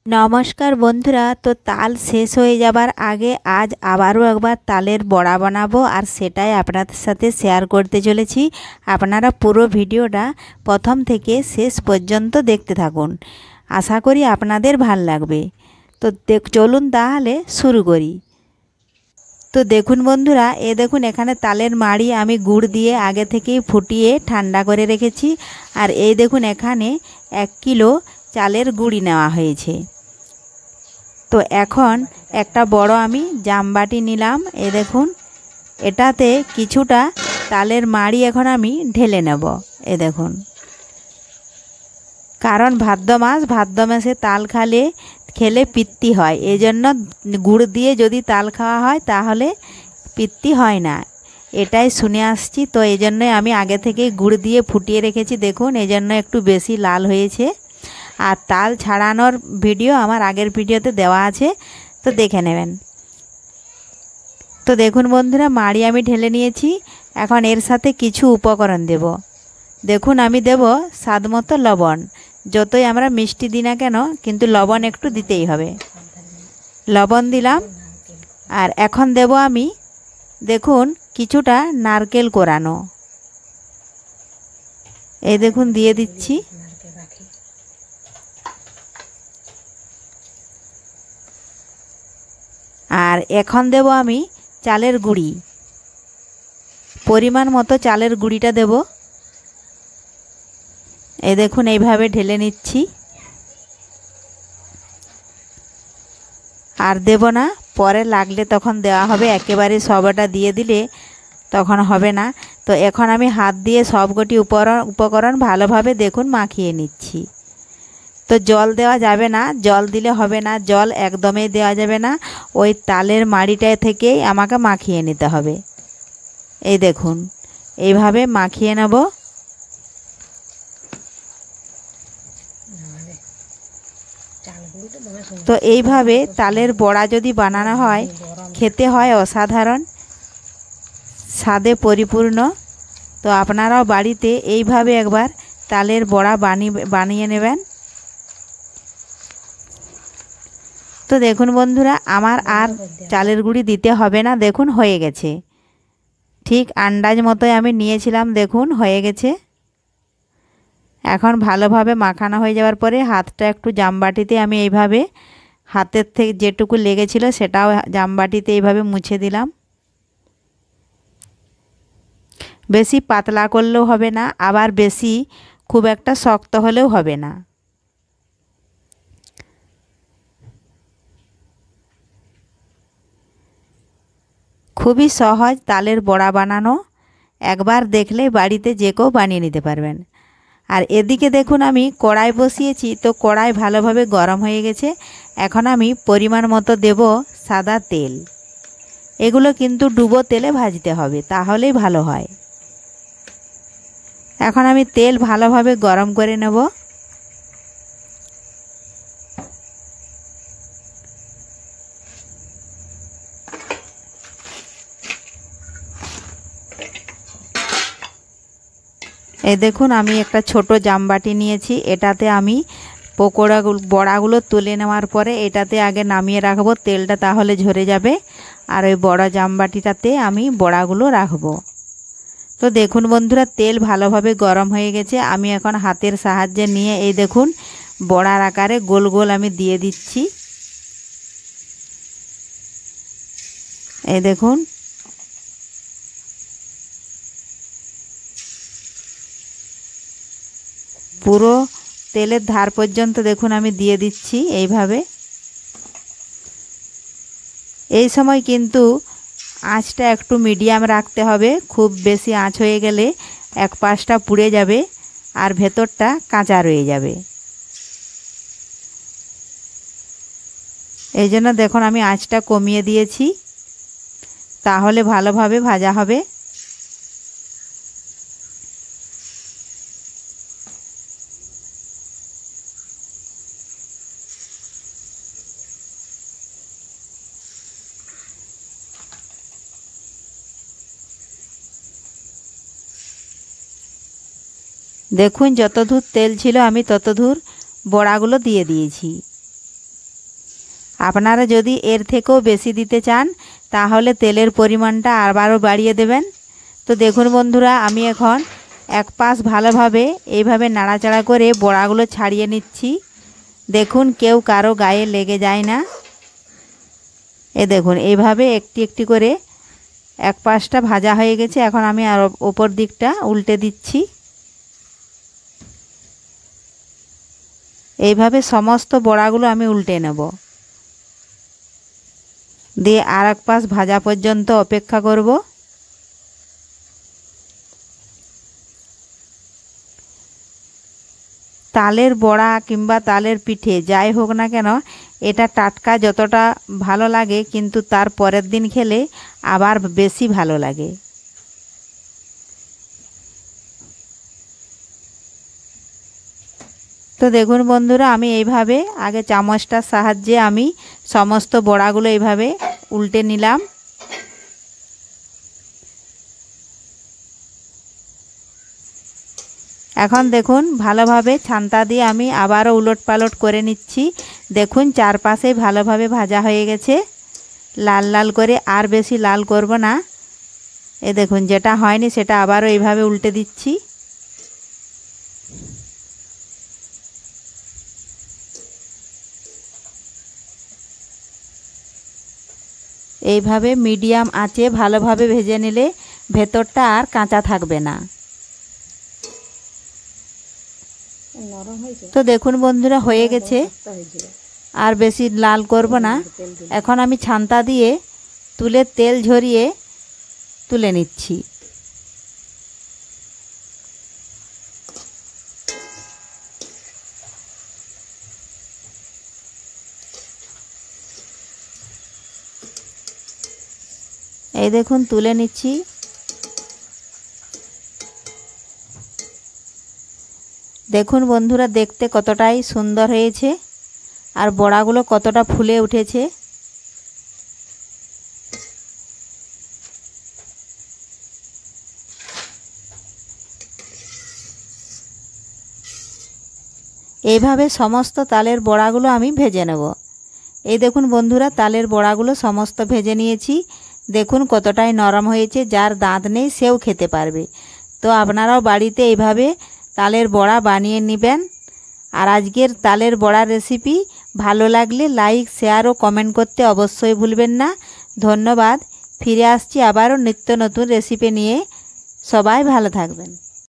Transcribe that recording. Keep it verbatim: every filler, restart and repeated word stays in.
নমস্কার বন্ধুরা। তো তাল শেষ হয়ে যাবার আগে আজ আবারও একবার তালের বড়া বানাবো, আর সেটাই আপনাদের সাথে শেয়ার করতে চলেছি। আপনারা পুরো ভিডিওটা প্রথম থেকে শেষ পর্যন্ত দেখতে থাকুন, আশা করি আপনাদের ভাল লাগবে। তো দেখ চলুন তাহলে শুরু করি। তো দেখুন বন্ধুরা, এ দেখুন এখানে তালের মাড়ি আমি গুড় দিয়ে আগে থেকেই ফুটিয়ে ঠান্ডা করে রেখেছি। আর এই দেখুন এখানে এক কিলো চালের গুঁড়ি নেওয়া হয়েছে। তো এখন একটা বড় আমি জামবাটি নিলাম। এ দেখুন এটাতে কিছুটা তালের মাড়ি এখন আমি ঢেলে নেব। এ দেখুন, কারণ ভাদ্র মাস, ভাদ্র মাসে তাল খালে খেলে পিত্তি হয়, এজন্য গুড় দিয়ে যদি তাল খাওয়া হয় তাহলে পিত্তি হয় না, এটাই শুনে আসছি। তো এই জন্যই আমি আগে থেকে গুড় দিয়ে ফুটিয়ে রেখেছি। দেখুন এই জন্য একটু বেশি লাল হয়েছে। আর তাল ছাড়ানোর ভিডিও আমার আগের ভিডিওতে দেওয়া আছে, তো দেখে নেবেন। তো দেখুন বন্ধুরা, মাড়ি আমি ঢেলে নিয়েছি। এখন এর সাথে কিছু উপকরণ দেব। দেখুন আমি দেব স্বাদ মতো লবণ। যতই আমরা মিষ্টি দিই না কেন, কিন্তু লবণ একটু দিতেই হবে। লবণ দিলাম। আর এখন দেব আমি, দেখুন কিছুটা নারকেল কোরানো, এই দেখুন দিয়ে দিচ্ছি। আর এখন দেব আমি চালের গুঁড়ি, পরিমাণ মতো চালের গুঁড়িটা দেব। এই দেখুন এইভাবে ঢেলে নিচ্ছি। আর দেব না, পরে লাগলে তখন দেওয়া হবে, একেবারে সবটা দিয়ে দিলে তখন হবে না। তো এখন আমি হাত দিয়ে সবকটি উপকরণ উপকরণ ভালোভাবে দেখুন মাখিয়ে নিচ্ছি। তো জল দেওয়া যাবে না, জল দিলে হবে না, জল একদমই দেওয়া যাবে না। ওই তালের মাড়িটা থেকেই আমাকে মাখিয়ে নিতে হবে। এই দেখুন এইভাবে মাখিয়ে নেব। তো এইভাবে তালের বড়া যদি বানানো হয়, খেতে হয় অসাধারণ, স্বাদে পরিপূর্ণ। তো আপনারাও বাড়িতে এইভাবে একবার তালের বড়া বানিয়ে বানিয়ে নেবেন। তো দেখুন বন্ধুরা, আমার আর চালের গুঁড়ি দিতে হবে না। দেখুন হয়ে গেছে, ঠিক আন্দাজ মতোই আমি নিয়েছিলাম। দেখুন হয়ে গেছে। এখন ভালোভাবে মাখানো হয়ে যাওয়ার পরে হাতটা একটু জামবাটিতে আমি এইভাবে, হাতের থেকে যেটুকু লেগেছিল সেটাও জামবাটিতে এইভাবে মুছে দিলাম। বেশি পাতলা করলেও হবে না, আবার বেশি খুব একটা শক্ত হলেও হবে না। খুবই সহজ তালের বড়া বানানো, একবার দেখলে বাড়িতে যে কেউ বানিয়ে নিতে পারবেন। আর এদিকে দেখুন আমি কড়াই বসিয়েছি। তো কড়াই ভালোভাবে গরম হয়ে গেছে। এখন আমি পরিমাণ মতো দেব সাদা তেল। এগুলো কিন্তু ডুবো তেলে ভাজতে হবে, তাহলেই ভালো হয়। এখন আমি তেল ভালোভাবে গরম করে নেব। এই দেখুন আমি একটা ছোট জামবাটি নিয়েছি, এটাতে আমি পকোড়াগুলো বড়াগুলো তুলে নেওয়ার পরে এটাতে আগে নামিয়ে রাখবো তেলটা, তাহলে ঝরে যাবে। আর ওই বড়া জামবাটিটাতে আমি বড়াগুলো রাখবো। তো দেখুন বন্ধুরা, তেল ভালোভাবে গরম হয়ে গেছে। আমি এখন হাতের সাহায্যে নিয়ে এই দেখুন বড়ার আকারে গোল গোল আমি দিয়ে দিচ্ছি। এই দেখুন পুরো তেলের ধার পর্যন্ত দেখুন আমি দিয়ে দিচ্ছি এইভাবে। এই সময় কিন্তু আঁচটা একটু মিডিয়াম রাখতে হবে, খুব বেশি আঁচ হয়ে গেলে এক পাশটা পুড়ে যাবে আর ভেতরটা কাঁচা রয়ে যাবে। এই জন্য দেখুন আমি আঁচটা কমিয়ে দিয়েছি, তাহলে ভালোভাবে ভাজা হবে। দেখুন যতদূর তেল ছিল আমি ততদূর বড়াগুলো দিয়ে দিয়েছি। আপনারা যদি এর থেকেও বেশি দিতে চান তাহলে তেলের পরিমাণটা আবারও বাড়িয়ে দেবেন। তো দেখুন বন্ধুরা, আমি এখন এক পাশ ভালোভাবে এইভাবে নাড়াচাড়া করে বড়াগুলো ছাড়িয়ে নিচ্ছি। দেখুন কেউ কারো গায়ে লেগে যায় না। এ দেখুন এইভাবে একটি একটি করে এক পাশটা ভাজা হয়ে গেছে। এখন আমি আর ওপর দিকটা উল্টে দিচ্ছি। এইভাবে সমস্ত বড়াগুলো আমি উল্টে নেব, দিয়ে আর এক পাশ ভাজা পর্যন্ত অপেক্ষা করব। তালের বড়া কিংবা তালের পিঠে যাই হোক না কেন, এটা টাটকা যতটা ভালো লাগে কিন্তু তার পরের দিন খেলে আবার বেশি ভালো লাগে। তো দেখুন বন্ধুরা, আমি এইভাবে আগে চামচটার সাহায্যে আমি সমস্ত বড়াগুলো এইভাবে উল্টে নিলাম। এখন দেখুন ভালোভাবে ছান্তা দিয়ে আমি আবারও উলট পালট করে নিচ্ছি। দেখুন চারপাশে ভালোভাবে ভাজা হয়ে গেছে, লাল লাল করে, আর বেশি লাল করব না। এ দেখুন যেটা হয়নি সেটা আবারও এইভাবে উল্টে দিচ্ছি। এইভাবে মিডিয়াম আঁচে ভালোভাবে ভেজে নিলে ভেতরটা আর কাঁচা থাকবে না। তো দেখুন বন্ধুরা হয়ে গেছে, আর বেশি লাল করব না। এখন আমি ছান্তা দিয়ে তুলে তেল ঝরিয়ে তুলে নিচ্ছি। এই দেখুন তুলে নিচ্ছি। দেখুন বন্ধুরা দেখতে কতটাই সুন্দর হয়েছে, আর বড়াগুলো কতটা ফুলে উঠেছে। এইভাবে সমস্ত তালের বড়াগুলো আমি ভেজে নেব। এই দেখুন বন্ধুরা তালের বড়াগুলো সমস্ত ভেজে নিয়েছি। দেখুন কতটাই নরম হয়েছে, যার দাঁত নেই সেও খেতে পারবে। তো আপনারাও বাড়িতে এইভাবে তালের বড়া বানিয়ে নেবেন। আর আজকের তালের বড়ার রেসিপি ভালো লাগলে লাইক, শেয়ার ও কমেন্ট করতে অবশ্যই ভুলবেন না। ধন্যবাদ। ফিরে আসছি আবারও নিত্য নতুন রেসিপি নিয়ে। সবাই ভালো থাকবেন।